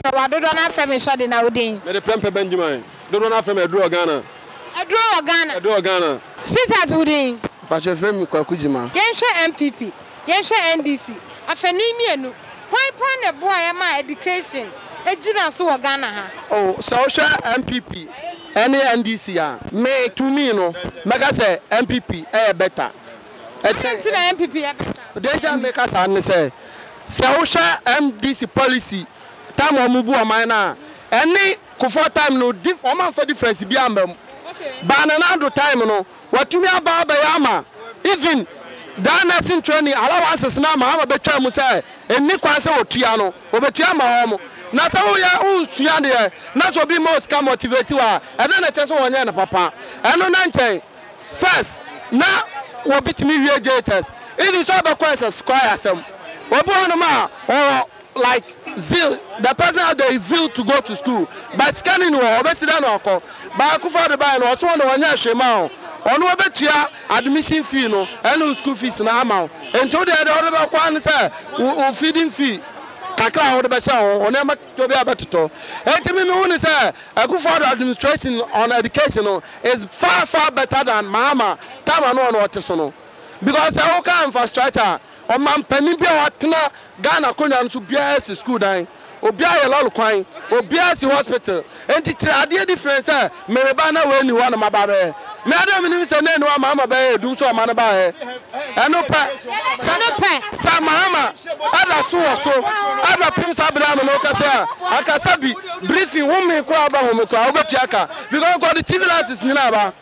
no wa dodo na afem shode na odin. Me de Prempe Benjamin. Dodo na afem Addo Ghana. Addo Ghana. Sweetheart odin. Pa che frame Kwakujima. Yenhwe MPP, yenhwe NDC. Afani mienu. Why plan a boy my education? Ejina so wo Ghana ha. Oh, social MPP. Any NDC me to me no. Mega say MPP better. Eti na MPP better. Danger make us and say social MDC policy. Time omubu amana. Any Akufo time no oman for difference bi ambem. Okay. Banana time no. Watumi aba yama. Even that nursing training allowances na ma betwa mu say eni kwan say otua no obetua ma ho na say wo ya unsua de na so bi mo ska motivate wa e na chese wonye na papa eno na nchen first na wo bitimi wie JTS even so be kwese square asem obo no ma or like zeal the person had the zeal to go to school but scanning wo obesida na okọ ba Akufo de ba na oso no wonye ahwema onu obetua admission fee no and school fees na ama ento de order be kwan say o feeding fee kakra order be say on e ma to be abetoto entimi me woni say Akufo administration on education no is far better than mama tama no no oteso no because e wo ka infrastructure o man pani bia watena Ghana konya nso bia si school dan obia ye lol kwan obia si hospital enti ade difference me ba na we ni ho na mababe me adam ni se na no mama ba edu so ma na ba he eno pa sa mama ada so ada pim sa bra no ka se aka bi briefing wo me ko aba ho me ko obetu aka because God the TV lights ni na ba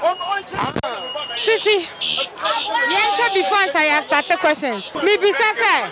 Shitty. Yenhwe before I start questions. Me be say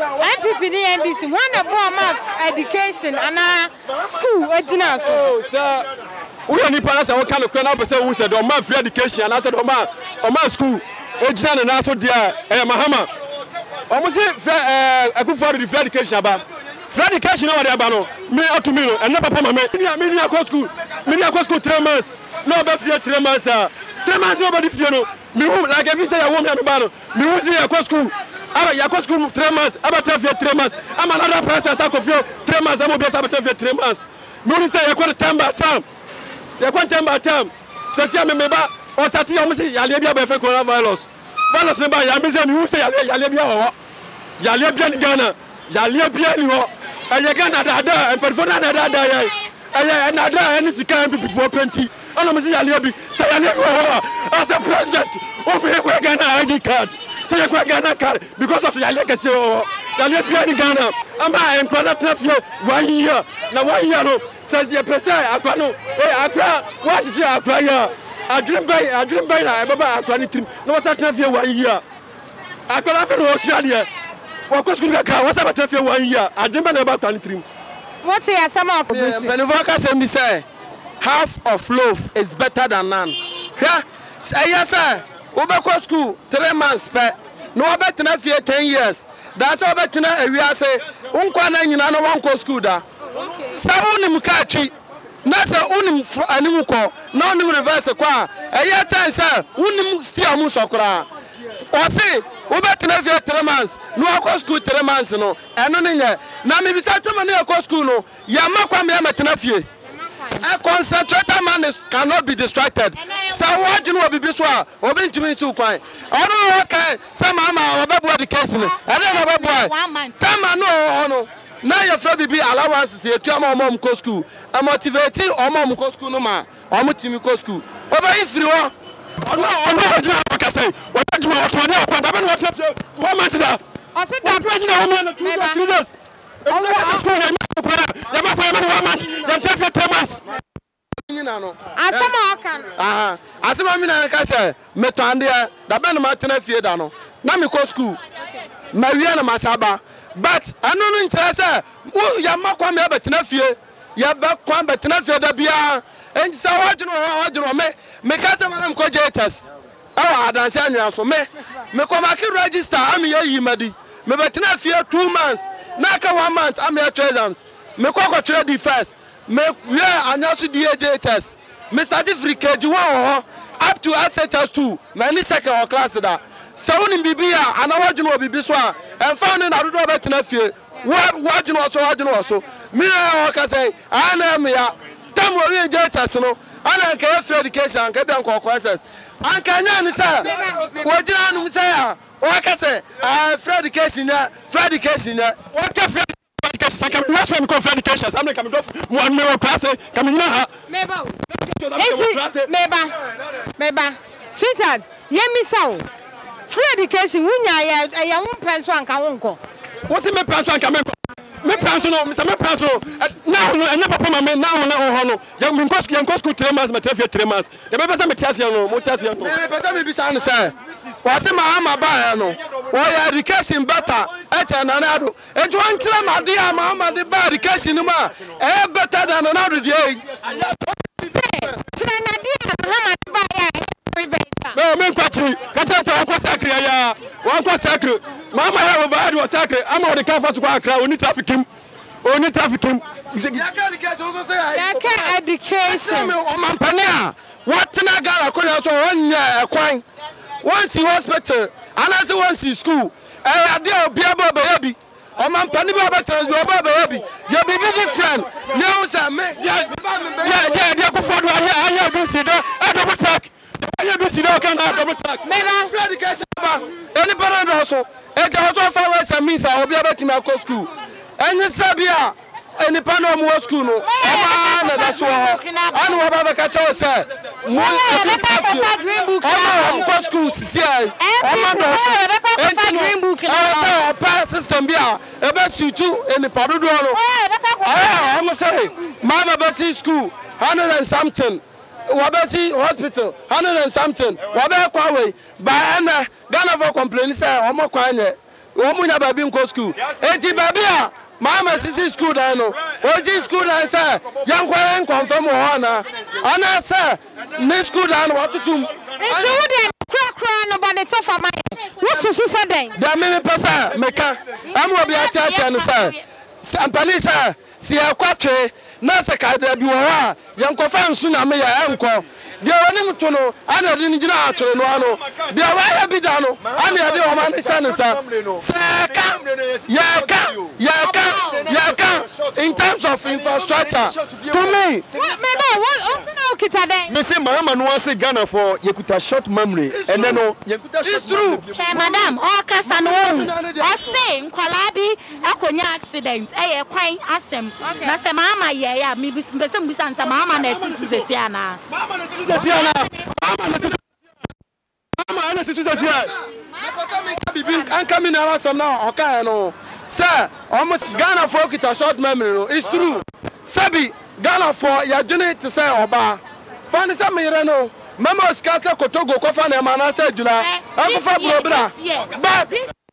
MPP NDC one about education and school ejina so. Oh sir. We are nipa na say we can na be say we say do ma free education and say do ma school ejina na so dia mahama. Omo say Akufo the free education ba. Free education na we dey ba no. Me atumi no and papa mama. Me ni akọ school. Me ni akọ school 3 months. No be free 3 months. 3 months nobody fear no. Me who like if you say I want me no. Me who say akọ school. Aba ya akọ school 3 months. Aba 3 months. I'm another person that confuse 3 months. I'm be able to 3 months. Me who say I call time by time. You want time by time. So see me ba o start you me say yale bia be coronavirus. Virus me ba ya me say me who say yale bia ho. Yale bia ni Ghana. Yale bia ni ho. Aye Ghana da and person da ya. Aye na da any sika before 20. All of us yale bi. Say yale ho. As the president, o be go Ghana ID card. Say you go Ghana card because of yale ke say o. Yale bia ni Ghana. Ama en kwala trafio 1 year. Na 1 year no. Says the president akwa no akwa what did you akwa ya adwin bay na e baba akwa ni trim no wata trafie 1 year akwa na fe no Australia wa ko school ka wata trafie 1 year adwin bay na ba akwa ni trim what you say ma ko busi Benvoka say me say half of loaf is better than none yeah say say we be ko school 3 months pe no we be tena fie 10 years that's we be tena ewia say unkwa na nyina no wan ko school da sa unim kachi na sa unim animu ko na unim reverse kwa eya chance unim still mu sokora o se o betina fi 3 months no akọ school 3 months no eno ne nye na me bisa twema na akọ school no ya makwa me metina fie a concentrated man cannot be distracted so what you know be so obi ntimi nsi kwan ono okay say mama obebu education e dey no obebu tama no ono na your friend bibi allowance say etu amom ko school a motivate omom ko school no ma omutimi ko school oba ifiri wo ono ojina ka say what do you want to do kwa da no what 1 month da o say da president o man 2 days ya makwa 1 month ya tafia 3 months nyina no asema okan asema mi na ka say metande da be no ma tena fie da no na me ko school ma wi na masaba but anunu nkyerese ya makwa me betena fie ya ba kwa betena fie da bia ensa wajunu me ka ta manam ko JTS awa adanse anwa so me ko ma ki register am ye yimadi me betena fie 2 months na ka 1 month am ye exams me ko chere the first me we anyaso the JTS me study free KG1 up to SHS2 na ni second class da sawuni bibia ana wajunu bibi so a emfa ne na dodo betena fie wajunu so Me I say I am ya. Tam we just no. Ana nke free education nke bia nko courses. Anka nya ni say we jira nu say ya. O ka say free education ya, free education ya. O ka free education ka me so me ko free education. Am na ka me do one me class ka me na ha. Meba. Sweetheart, yemi saw. Free education wunya ya won penso anka wonko. Wo se me penso anka me me penso no, me penso na no enya papa ma me na ho na ho no. Ya me nko school 3 months, me 3 months. Ya me pesa me tiase no, mo tiase no. Me pesa me bisa no say. Wa se ma ama ba no. Wo ya education better. E che na na do. E jo ntire ma de ama de ba education ma. E better than na do dey. No, men kwatri. Kacha ta kwa sakre ya. Wan kwa sakre. Mama ya overhead was sakre. Ama o de ka fasu kwa akra oni trafficking. Oni trafficking. Ya ka education so say. Ya ka education. O man pania. What na gara ko ya so wonya ekwan. Once hospital, anase once school. Ade obi aba ya bi. O man pani ba ba trans bi oba ba ya bi. Ya bi different. Now say me. Ya Akufo do aya bi si da. Double track. Aya bi si da kan double track. Me na free education ba. Any parent also. E ga so fa wa say me say obi aba ti me go school. Enyi sabia any parent mo school no. Aba na da so ho. Anu oba ba ka che o say. Mo go school sisi ai. Omo do so. Green book na. Pa system bia e be sutu any parent do no. I'm say mama be see school 100 and something. Wabesi hospital 100 and something. Wabe kwa we ba na Ghana for complain say omo kwa nye. Omo nya baby nko school. Enti baby a mama sisi school dan no. Oji school dan say yankwa confirm ho na. Ana say ni school dan watutum. Enti wo de kra no ba de tofa man. What to say den? Da me pesa meka. Am obi ati no say. Sampani say si akwatwe na se ka da bi wo ha yankofa nsu na me ya enko de woni mto no ana de ni gina atore no ano de wa ya bi da no ana de o ma ne sa yaka in terms of infrastructure to me what okita den me say mama no say Ghana for yekuta short memory and then no yekuta short true madam o kasa no o say nkwala bi akonya accident e ye kwan asem na say mama ye ya me pese mbisa nsa mama na tisi ana mama na tisi coming around some now okay no sir almost Ghana for kita short memory no it's true sabi Ghana for ya journey to say oba fan say me no mama skasa kotogo ko fan e mana say jula Akufo brobra but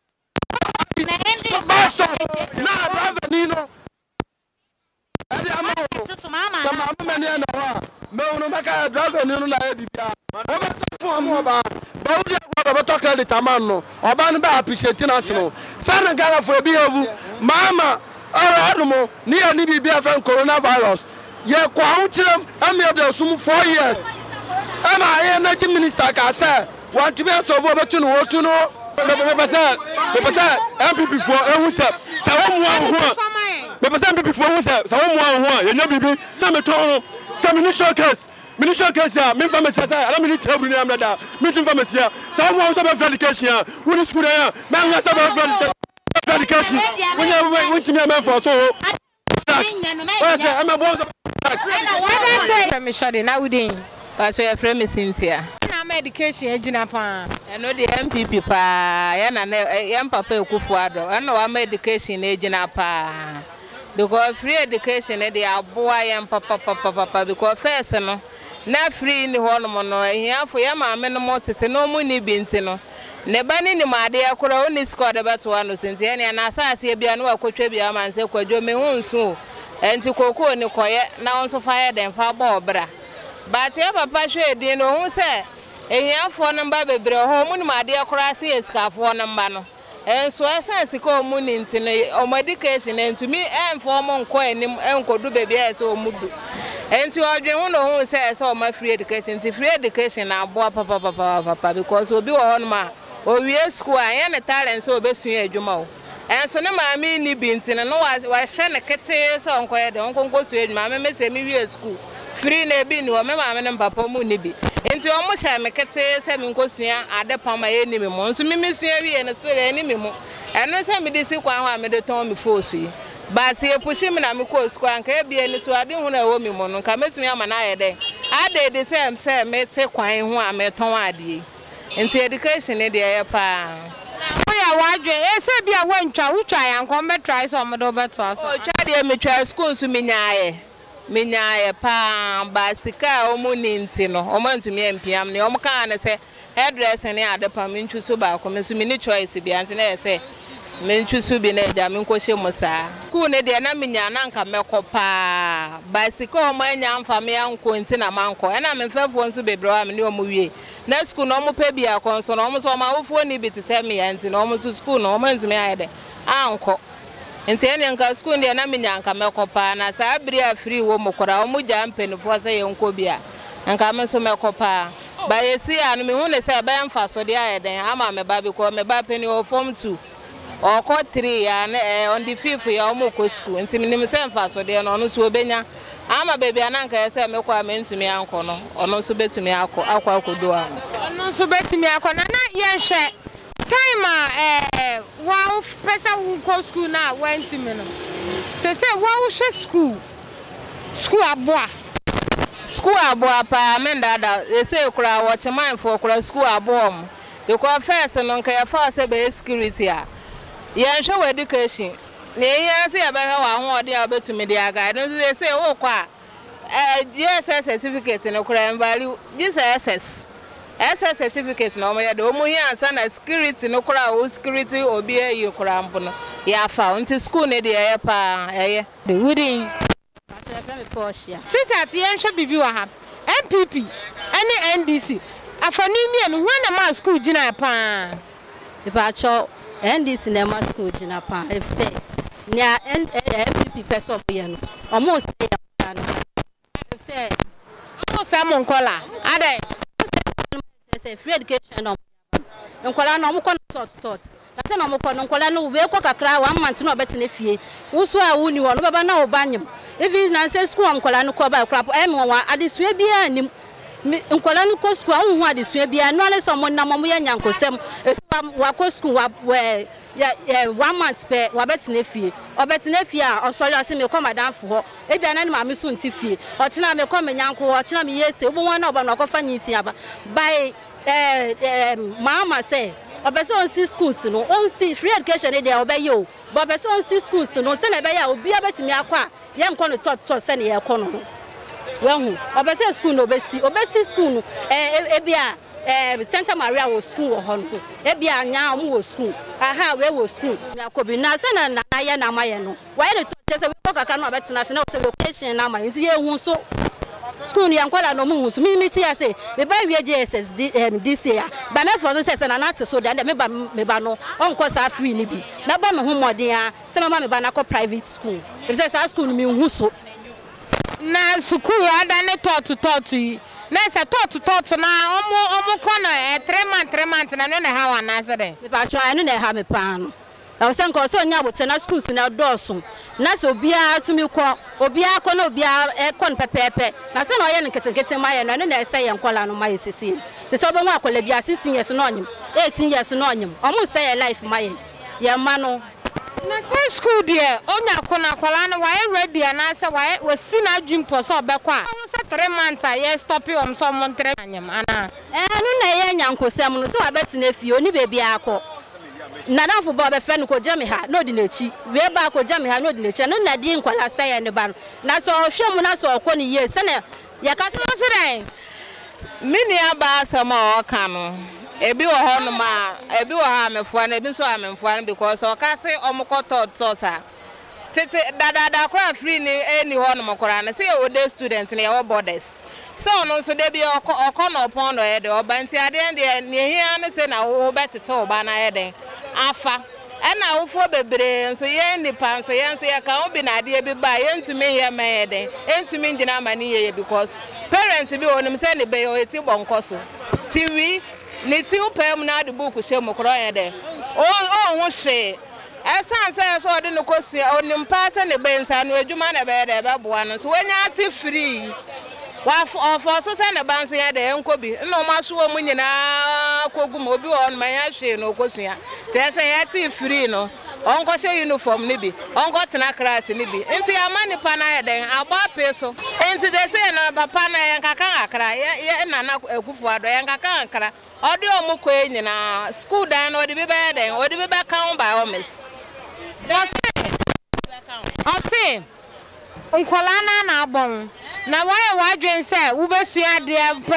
na brother nino ade ama mama me na wa me no maka brother nino na e bibia oba fun am oba ba odi oba to credit am no oba no ba appreciate na se no san Ghana for bi evu mama adumo ni ani bibia fan coronavirus ye kwa hunchirem am ye de sum 4 years am I energy minister ka say want to be so obetu no wotu no me pesa MPP for ewu se sa wo mu an ho me pesa MPP for ewu se sa wo mu an ho ye nya bibi na me ton sa minister case ya me family sa ala me table ni am da me tin family ya sa wo mu an so be education ya wo ni school ya me an sa be education wo tin me for so o say am bo so me shade na wudin pass your friend Cynthia na education ejina pa eno the MPP pa ya na ya papa Akufo Addo eno wa education ejina pa because free education dey aboa ya papa because first no na free ni ho no no ehiafo ya ma me no motete no mu ni binti no ne ba ni ma de akora oni score de beto ano Cynthia ne na asase bia no akotwa bia ma nse kwadwo me hu nso enti koko ni koye na onso fa ya den fa ba obra but ya papa hwe din no hu se ehiafo no mba bebre ho mu ni ma de akora se eskafo no mba no enso essence ko mu ni ntine o medication entumi enfo mo nko enim enkodu bebi ese o mudu enti odwen hu no hu se o ma free education ti free education na abo papa because obi wo ho no ma o wie school anya ne talent se obesun adwuma o and so no mammy ni bintin and no was shen a kete so unquiet uncle goes to it mamma may say me school free ne bin or my mamma and papa munibi into almost a kete 7 goes to Adepa my enemy mon so me miss you and a silly enemy mo and no send me this one made the time before see but see push him and I'm school and can't be any so I didn't want to owe me mon come to me am an eye day I did the same say me take wine who I met on adi into education in the Adepa. I say be a one child who try and come back try some over to us. Oh, try me try school to Minyae pa basika omuninti no omantu me mpiam ne omka na say hairdresser ne Adepa menchu so ba ko me so me ni choice bi ante na say menchu so bi na ja me nkɔhye musa school ne de na menya na nka mekopa basika omanya mfa me anko nti na manko na me mfafo nso bebrewa me ne omuwie na school no mo pa bi akonso no mo so ma wofo ni bi te say me anti no mo so school no omantu me ayede anko nti ene nka school de na menya nka mekopa na sa abiri afiri wo mokora o mu jampen fo say yenko bia nka me so mekopa ba yesi anu me hu ne say ba mfa so de ayeden ama me ba bi ko me ba peni o form 2 o ko 3 ya on the 5th ya o moko school nti me nim say mfa so de no so obenya ama baby ananka say me kwa me ntumi anko no ono so betumi akwa akodo a ono so betumi akọ na yenhwe time wow person who go school now went to me no say wow school aboa pa me dada say kura watch mind for kura school aboa because first no nka ya fa say be security a yenhwe we education na yen say ya be wa ho ode a betumi de aga no say wo kwa yes certificate no kura value this SS certificate na omo ya de omo hia ansa na security no kura o security obi ayi kura mpo no ya fa until school ne de ya pa eye the wooden me Porsche sweetheart yenhwe bibi wa ha MPP any NDC afani mi enu hwa na ma school gina pa iba cho NDC na ma school gina pa if say nya MPP person be no omo say ya no if say o Simon Kola ade say free education no nkola no mo ko tot na say no mo ko no nkola no we ko kakra 1 month no obetene fie wuso a wuni wo no baba na obanyem even na say school nkola no ko ba crap em wa adesua bia nim nkola no ko school hu adesua bia no le so mo na mo ya nyankosem wa ko school wa 1 month pe wa betene fie obetene fie a osori ase me ko madam fo ho e bia na ma me so nti fie o china me ko me nyanko o china me yese obo won na oba no ko fa nyisi aba by mama say obeso on see schools no on see free education dey obeyo but obeso on see schools no say na be ya obi abetimi akwa ye mko no tot say na ye ko no wehu obeso school no obesi school no e bia Santa Maria was school or Honko. Ebia nya wo school. Aha we wo school. Ya ko bi na se na ya na maye no. Why the teacher say we talk aka no abetina se na say location na maye. Nti ye hu so school ni ankwala no mu hu so mi ti ya say me ba wi JSS this year. Ba me for so say na na so then me ba no onko sa free ni bi. Na ba me hu modern a se mama me ba na ko private school. If say sa school mi hu so. Na school ada ne tot na say tot na omo kono 3 months na no na ha wa na se de me ba try no na ha me pa no e say nko so nya bote na schools na doso na so obia tumi ko obia ko na obia kon pepepe na se na oye nketenkete maye no na say ye nkola no maye sisi te so be ho akola bia 16 years no onyim 18 years no onyim omo say ye life maye ye ma no na say school there onya kona kwala no why ready na say why we see na dream for so be kwa say 3 months ye stop you so mo 3 anyam ana no na ye nyankosem no so abetena fie oni bebi akọ na danfo ba be fe no ko jame ha no di nechi we ba ko jame ha no di nechi no na di nkwala say ne ba na so hwemu na so ko ni ye se na ye ka so den mini aba sama o ka no ebi wo ho no ma ebi wo ha amefua na ebi so amefua no because o ka se omko tota tete dada kra free ni eni ho no mokora na se o day student na your borders so no so de bi okono upon no de obanti ade de ne hia ne se na wo betete oba na ede afa ena wo fo bebre so ye nipa so ye so ye ka obi na ade bi ba ye ntumi ye mede entumi ngina mani ye because parents bi onim se ne be o eti bonkoso tiwi ni ti upem na de book she mokoro ye de o ho hye Esan say so de no kosua onim pass ne bensa no adwuma na be de be boa no so wenya ati free wa for so say ne ban so ya de enkobi no ma so mu nyina kogum obi on ma ya hwe no kosua te say ya ati free no onko show uniform ni bi onko tena class ni bi enti amani pa na ya den agba peso enti de say no papa na ya nkaka akra ya nana Akufo Addo ya nkaka akra odi omu ko nyina school dan odi bi be den odi bi be kan by omis Ose nkola na abon na why wadwen say wo besua de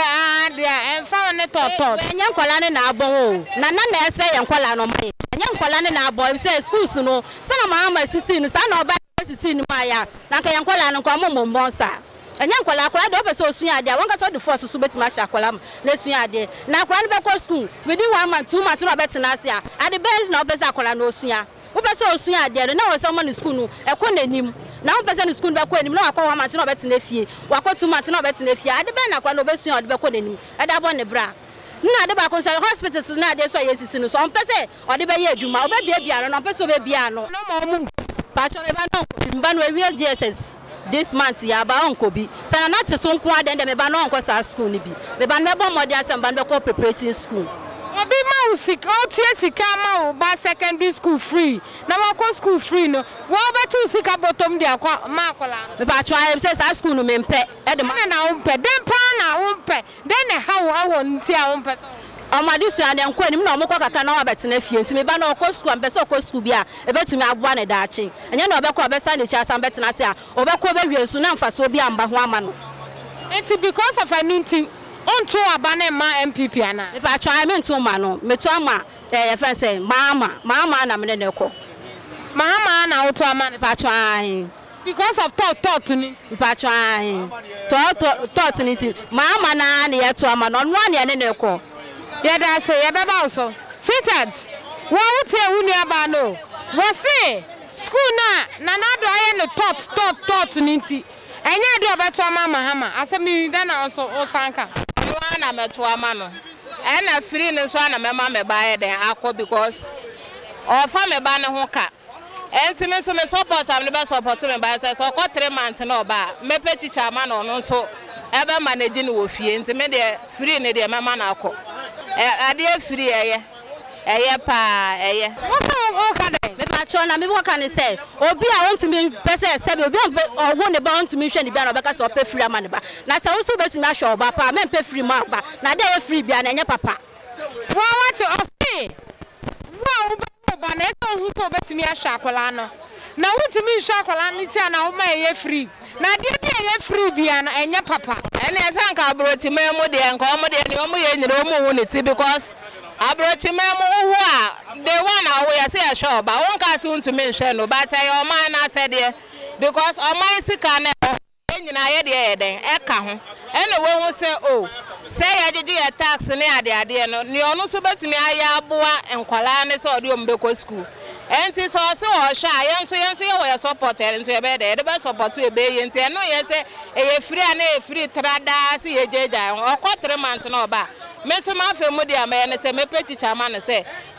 emfa ne totot enye nkola na abon o na ese ye nkola no mai enye nkola na abon say schools no sana mama sisi no sana oba sisi no maya na ka nkola no kwa mommo sa enye nkola akora de obeso osua ade won ka so the force so betima sha akola na esua ade na akora no be ko school within 1 month 2 months no betina ase a ade bench na obesa akola na osua obeso osua ade na wo so mo ni school no ekonanim na wo pese ni school be ko anim na akwa 1 month na obetina fie wakọ 2 months na obetina fie ade ben na akora na obesua ade be ko nanim ade abo ne bra na ade ba ko so hospitals na ade so yesisi no so on pese ode be ye adwuma obe bia bia no pese obe bia no no mo mu pa cho be ba no mba no real DSS this month ya ba onko bi sana na te so nko ade me ba no onko sa school ni bi me ba no be mo de asem ba no be preparatory school obi ma usika o tie sika ma o ba secondary school free na wa school free no wo be tu sika bottom de akwa ma akola me ba try say sa school no me mpe e de na wo mpe den pa na wo mpe den ne ha wo awo nti a wo mpe Omadi so ande nko anim na omukọ kaka na wabetena fie ntimi ba na okọ school ambe so okọ school bia ebetumi aboa ne daachi enye na obekọ obesa ne chia sam betena se a obekọ bewie su na mfaso bia mba ho ama no enti because of anything onto abane ma MPP ana e ba twa me nto ma no meto ama e fen say mama na me ne ko mama na oto ama ne ba twa because of thought ni ba twa thought ni mama na ne yeto ama no no ne ne ko Yada say yababa also. Sitat. Wo wuti ehunu aba no. Wo say school na do aye no thought ninti. Enya do obeto ama mahama. Asemi then also osanka. No na meto ama no. Na free ne so na mema me ba den akọ because ofa me ba ne ho ka. Enti me so me support am ne be support me ba say so ko 3 months na oba. Mepe teacher ama no no so ebe manage ni wo fie enti me de free ne de mema na akọ. Ade free eye pa eye wo ka den me pa cho na me wo ka ne say obi a want me pese se obi owo ne ba want me hwe ne bia na obeka so pe free ama ne ba na se wo so be tumi ahwe oba pa me pe free ma ba na de ye free bia na enye papa wo want to say wo ba na so hu ko betumi ahwe akola no na wo tumi hwe akola no ti na wo ma ye free na de bia ye free bia na enye papa ene esanka abrochi memo de enka omo de ne omo ye nyire omo hu ne ti because abrochi memo hu a the one awo ya say sure ba won ka se untumi hwe no but ay o man na say de because o man sika na enyina ye de ye den e ka ho ene wo hu say o say ya jeje ya tax ne ade no ne onu so betumi aya aboa enkwala ne say ode o mbeko school enti so o hwa yenso ye wo support enso ye be de be support e be ye enti eno ye say e free na e free trada si ye jeja o ko 3 months na oba me so ma fe mu dia me ne say me pe teacher ma ne say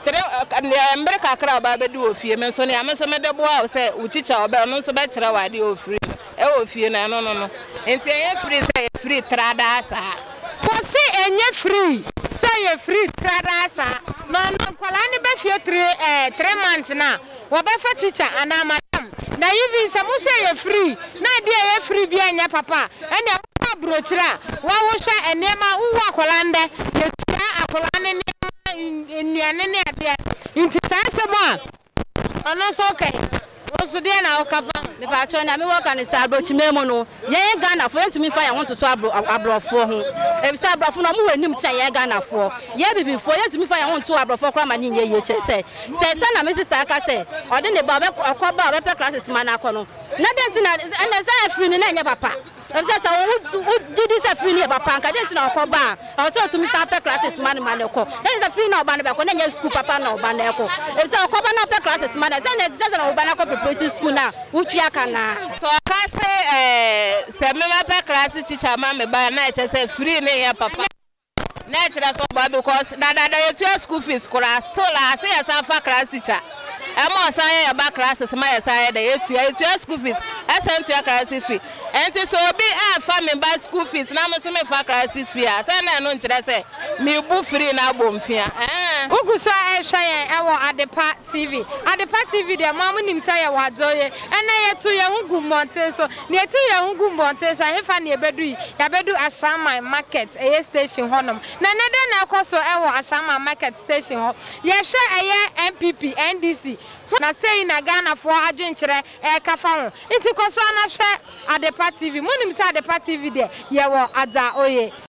3 mbre kakra oba be di ofie me so ne ame so me de boa o say u teacher oba no so be kire wa de o free e ofie na no enti ye free say ye free trada sa ko si enye free say ye free trada sa no kola ni be fie 3 months na wo be fa teacher ana madam na even some say ye free na dia ye free bia nya papa ene abrochira wa wo hwa enema wo akolande ye tia akolane ne nnuane ne ade nti sasemo a ono so okay so dia na okafa me pa cho na me wo kan say abrochi memo no ye Ghana fo yentumi fa ya won toto abrofo ho e say abrofo no mo wanim tia ye Ghana fo ye bibifo yentumi fa ya won to abrofo kra ma ni ye che say na me sister aka say ode ne ba okoba be classes man akono na denti na say free ni na nya papa e say so didi say free ni papa nka denti na okoba o say to me say pe classes man ko denti say free na oba na be ko na nya school papa na oba na ko e say okoba na pe classes man say na oba na ko preparatory school na utua kana so aka say se me ma pe class teacher ma me ba na che say free ne ya papa na che da so ba because da you school fees kura so la say ya fa class teacher emo san ye ba classes ma ye san ye da etua school fees send to classes fee enti so obi fa me ba school fees na me so me fa classes fee a san na no nkire se me bu free na abomfia uguso ehwa ye ewo Adepa TV de mamu nim say ye wadoye ena ye tu ye hugu monte so ne ti ye hugu monte so hefa ne bedu ya bedu Asama market eye station honom na nede na ekoso ewo Asama market station ho ye hwe eye MPP NDC na say na Ghana for adwenkyere kafa ho nti koso na hwe Adepa TV munim say Adepa TV de ye wo adza oye